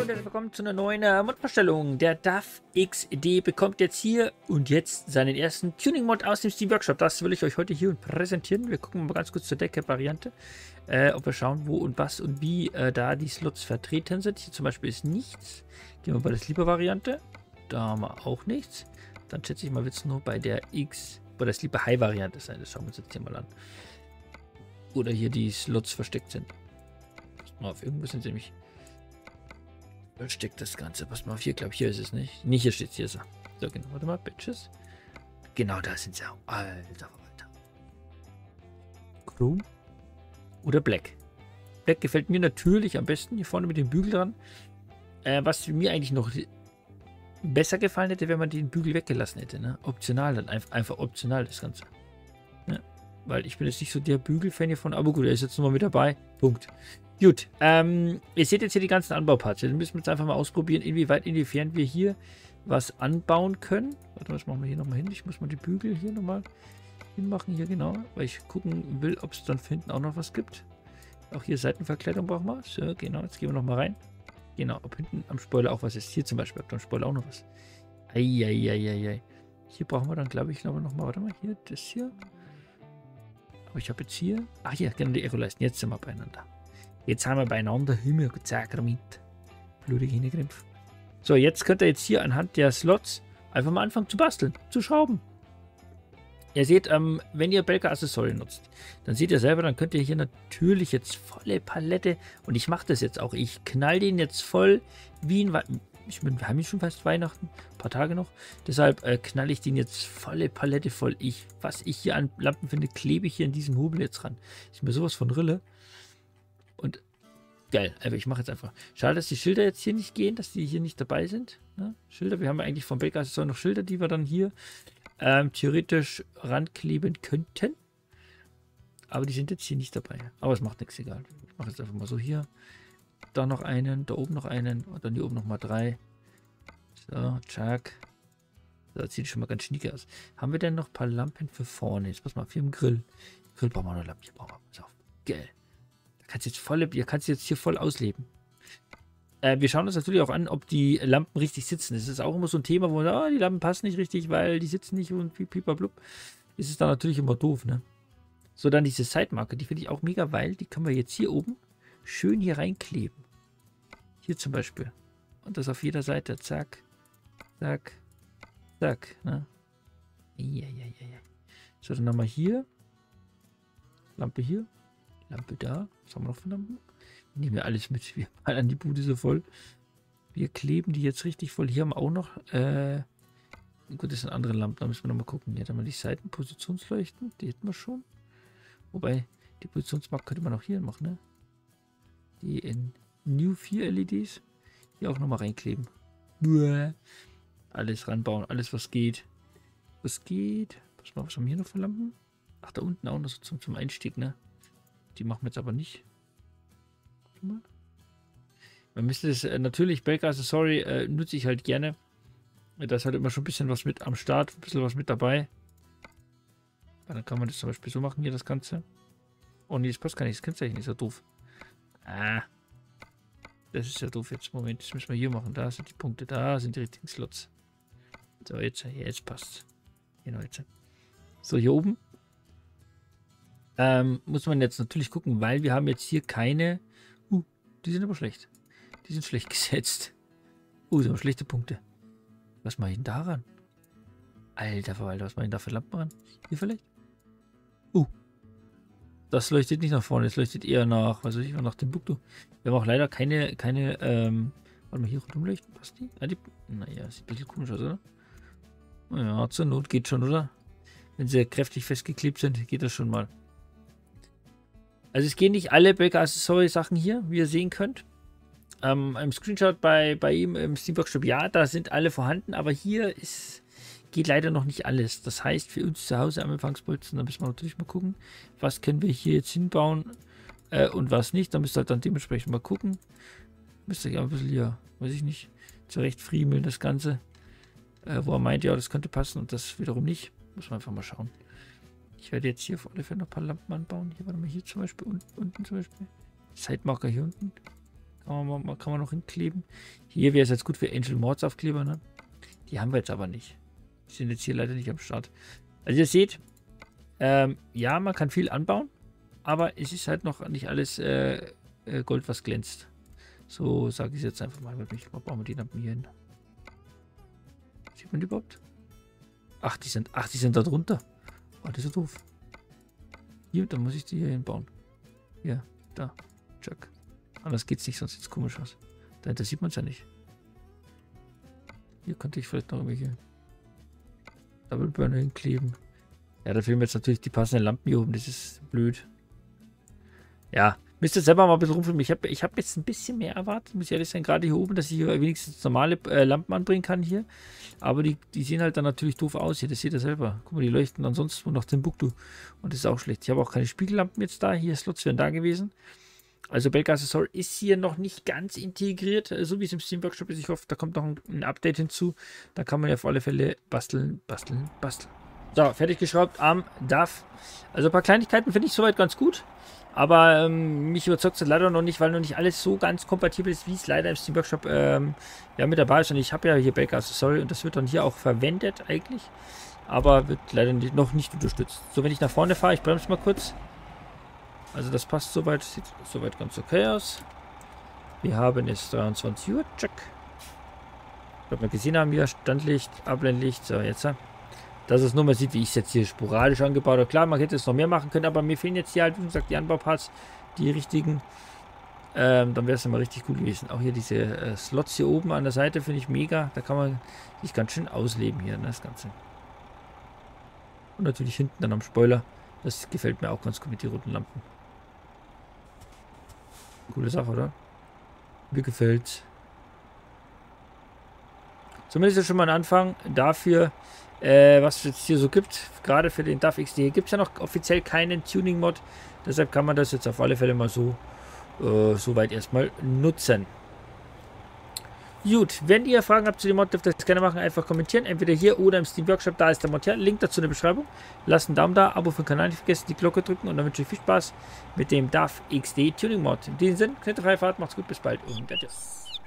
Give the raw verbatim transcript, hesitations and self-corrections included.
herzlich willkommen zu einer neuen äh, Mod-Vorstellung. Der D A F X D bekommt jetzt hier und jetzt seinen ersten Tuning-Mod aus dem Steam Workshop. Das will ich euch heute hier präsentieren. Wir gucken mal ganz kurz zur Decke-Variante, äh, ob wir schauen, wo und was und wie äh, da die Slots vertreten sind. Hier zum Beispiel ist nichts. Gehen wir bei der Sleeper-Variante. Da haben wir auch nichts. Dann schätze ich mal, wird es nur bei der X, bei der Sleeper High-Variante sein. Das schauen wir uns jetzt hier mal an. Oder hier die Slots versteckt sind. Auf irgendwas sind sie nämlich versteckt das Ganze. Passt mal auf, hier, glaube ich, hier ist es nicht. Nicht, hier steht es, hier ist er. So, genau, warte mal, Bitches. Genau, da sind sie auch. Alter, Alter. Chrome oder Black. Black gefällt mir natürlich am besten, hier vorne mit dem Bügel dran. Äh, was mir eigentlich noch besser gefallen hätte, wenn man den Bügel weggelassen hätte. Ne? Optional, dann einfach, einfach optional das Ganze. Ne? Weil ich bin jetzt nicht so der Bügel-Fan hiervon, aber gut, er ist jetzt nochmal mit dabei. Punkt. Gut, ähm, ihr seht jetzt hier die ganzen Anbauparts. Dann müssen wir jetzt einfach mal ausprobieren, inwieweit, inwiefern wir hier was anbauen können. Warte, was machen wir hier nochmal hin? Ich muss mal die Bügel hier nochmal hinmachen, hier genau, weil ich gucken will, ob es dann hinten auch noch was gibt. Auch hier Seitenverkleidung brauchen wir. So, genau, jetzt gehen wir nochmal rein. Genau, ob hinten am Spoiler auch was ist. Hier zum Beispiel, ob am Spoiler auch noch was. Eieieiei. Hier brauchen wir dann, glaube ich, noch mal, warte mal, hier, das hier. Aber ich habe jetzt hier, ach hier, genau die Echo-Leisten. Jetzt sind wir beieinander. Jetzt haben wir beieinander Himmel gezeigt mit blutige Hingriff. So, jetzt könnt ihr jetzt hier anhand der Slots einfach mal anfangen zu basteln, zu schrauben. Ihr seht, ähm, wenn ihr Belka Accessory nutzt, dann seht ihr selber, dann könnt ihr hier natürlich jetzt volle Palette, und ich mache das jetzt auch, ich knall den jetzt voll wie ein, We ich bin, wir haben schon fast Weihnachten, ein paar Tage noch, deshalb äh, knall ich den jetzt volle Palette voll. Ich, was ich hier an Lampen finde, klebe ich hier in diesem Hobel jetzt ran. Ist mir sowas von Rille. Und geil, also ich mache jetzt einfach. Schade, dass die Schilder jetzt hier nicht gehen, dass die hier nicht dabei sind. Ne? Schilder, wir haben ja eigentlich vom Belka Accessory noch Schilder, die wir dann hier ähm, theoretisch rankleben könnten. Aber die sind jetzt hier nicht dabei. Aber es macht nichts, egal. Ich mache jetzt einfach mal so hier. Da noch einen, da oben noch einen und dann hier oben noch mal drei. So, tschack. So, das sieht schon mal ganz schnieke aus. Haben wir denn noch ein paar Lampen für vorne? Jetzt pass mal auf, hier im Grill. Grill brauchen wir noch Lampen. Hier brauchen wir. Pass auf. Geil. Kannst jetzt voll, ihr kannst jetzt hier voll ausleben. Äh, wir schauen uns natürlich auch an, ob die Lampen richtig sitzen. Das ist auch immer so ein Thema, wo man sagt, oh, die Lampen passen nicht richtig, weil die sitzen nicht und pipablub. Ist es dann natürlich immer doof, ne? So, dann diese Sidemarker, die finde ich auch mega, weil die können wir jetzt hier oben schön hier reinkleben. Hier zum Beispiel. Und das auf jeder Seite. Zack, zack, zack, ne? Ja, ja, ja, ja. So, dann haben wir hier. Lampe hier. Lampe da. Was haben wir noch für Lampen? Wir nehmen ja alles mit. Wir an die Bude so voll. Wir kleben die jetzt richtig voll. Hier haben wir auch noch. Äh, gut, das sind andere Lampen. Da müssen wir nochmal gucken. Hier haben wir die Seitenpositionsleuchten. Die hätten wir schon. Wobei, die Positionsmarke könnte man auch hier machen, ne? Die in New vier L E Ds. Hier auch nochmal reinkleben. Buh. Alles ranbauen. Alles, was geht. Was geht. Pass mal, was haben wir hier noch für Lampen? Ach, da unten auch noch so zum, zum Einstieg, ne? Die machen wir jetzt aber nicht. Guck mal. Man müsste das äh, natürlich, Belka Accessory äh, nutze ich halt gerne. Da ist halt immer schon ein bisschen was mit am Start, ein bisschen was mit dabei. Ja, dann kann man das zum Beispiel so machen, hier das Ganze. Oh nee, das passt gar nicht, das Kennzeichen ist ja doof. Ah. Das ist ja doof jetzt. Moment, das müssen wir hier machen. Da sind die Punkte, da sind die richtigen Slots. So, jetzt, jetzt passt. Genau, jetzt. So, hier oben. Ähm, muss man jetzt natürlich gucken, weil wir haben jetzt hier keine... Uh, die sind aber schlecht. Die sind schlecht gesetzt. Uh, so schlechte Punkte. Was mache ich denn da ran? Alter Verwalter, was mache ich denn da für Lampen ran? Hier vielleicht? Uh. Das leuchtet nicht nach vorne, es leuchtet eher nach, was weiß ich, nach dem Buktu. Wir haben auch leider keine, keine, ähm... Warte mal, hier rundum leuchten, passt die? Ja, die... Naja, sieht ein bisschen komisch aus, oder? Naja, zur Not geht schon, oder? Wenn sie kräftig festgeklebt sind, geht das schon mal. Also es gehen nicht alle Belka Accessory Sachen hier, wie ihr sehen könnt. Ähm, Im Screenshot bei, bei ihm im Steam Workshop, ja, da sind alle vorhanden, aber hier ist, geht leider noch nicht alles. Das heißt, für uns zu Hause am Empfangsbolzen, da müssen wir natürlich mal gucken, was können wir hier jetzt hinbauen äh, und was nicht. Da müsst ihr halt dann dementsprechend mal gucken. Müsst ihr ja ein bisschen hier, weiß ich nicht, zurecht friemeln das Ganze. Äh, wo er meint, ja, das könnte passen und das wiederum nicht. Muss man einfach mal schauen. Ich werde jetzt hier auf alle Fälle noch ein paar Lampen anbauen. Hier, warte mal, hier zum Beispiel, unten, unten zum Beispiel. Sidemarker hier unten. Kann Kann man, mal, kann man noch hinkleben. Hier wäre es jetzt gut für Angel Mords Aufkleber, ne? Die haben wir jetzt aber nicht. Die sind jetzt hier leider nicht am Start. Also ihr seht, ähm, ja, man kann viel anbauen, aber es ist halt noch nicht alles äh, Gold, was glänzt. So sage ich es jetzt einfach mal. Ich bauen wir die Lampen hier hin. Sieht man die überhaupt? Ach, die sind, ach, die sind da drunter. Oh, das ist so doof. Hier, dann muss ich die hier hinbauen. Hier, da. Check. Anders geht's nicht, sonst sieht es komisch aus. Dahinter sieht man es ja nicht. Hier könnte ich vielleicht noch irgendwelche Double Burner hinkleben. Ja, da fehlen mir jetzt natürlich die passenden Lampen hier oben. Das ist blöd. Ja, müsst ihr selber mal ein bisschen rumfilmen. Ich habe ich hab jetzt ein bisschen mehr erwartet, muss ich ehrlich sein, gerade hier oben, dass ich hier wenigstens normale äh, Lampen anbringen kann hier. Aber die, die sehen halt dann natürlich doof aus hier, das seht ihr selber. Guck mal, die leuchten ansonsten nur nach Timbuktu. Und das ist auch schlecht. Ich habe auch keine Spiegellampen jetzt da. Hier Slots wären da gewesen. Also Belka Accessory ist hier noch nicht ganz integriert, so wie es im Steam Workshop ist. Ich hoffe, da kommt noch ein, ein Update hinzu. Da kann man ja auf alle Fälle basteln, basteln, basteln. So, fertig geschraubt am D A F. Also ein paar Kleinigkeiten finde ich soweit ganz gut. Aber ähm, mich überzeugt es leider noch nicht, weil noch nicht alles so ganz kompatibel ist, wie es leider im Steam Workshop ähm, ja, mit dabei ist. Und ich habe ja hier Belka Accessory und das wird dann hier auch verwendet eigentlich. Aber wird leider nicht, noch nicht unterstützt. So, wenn ich nach vorne fahre, ich bremse mal kurz. Also das passt soweit, sieht soweit ganz okay aus. Wir haben es dreiundzwanzig Uhr, check. Was wir gesehen haben, hier Standlicht, Abblendlicht, so jetzt. Dass es nur mal sieht, wie ich es jetzt hier sporadisch angebaut habe. Klar, man hätte es noch mehr machen können, aber mir fehlen jetzt hier halt, wie gesagt, die Anbauparts, die richtigen. Ähm, dann wäre es immer richtig gut gewesen. Auch hier diese äh, Slots hier oben an der Seite finde ich mega. Da kann man sich ganz schön ausleben hier, ne, das Ganze. Und natürlich hinten dann am Spoiler. Das gefällt mir auch ganz gut mit den roten Lampen. Coole Sache, oder? Mir gefällt's. Zumindest ist schon mal ein Anfang dafür, äh, was es jetzt hier so gibt. Gerade für den D A F X D gibt es ja noch offiziell keinen Tuning-Mod. Deshalb kann man das jetzt auf alle Fälle mal so, äh, so weit erstmal nutzen. Gut, wenn ihr Fragen habt zu dem Mod, dürft ihr das gerne machen. Einfach kommentieren. Entweder hier oder im Steam Workshop. Da ist der Mod her. Link dazu in der Beschreibung. Lasst einen Daumen da, Abo für den Kanal nicht vergessen, die Glocke drücken und dann wünsche ich viel Spaß mit dem D A F X D Tuning Mod. In diesem Sinne, knete freie Fahrt, macht's gut, bis bald und adios.